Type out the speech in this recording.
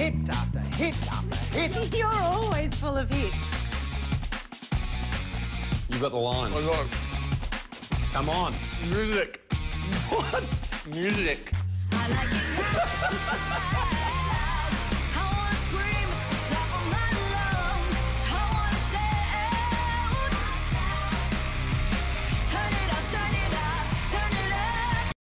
hit after hit after hit. You're always full of hits. You've got the line. I got Come on. music. What? Music. I like it.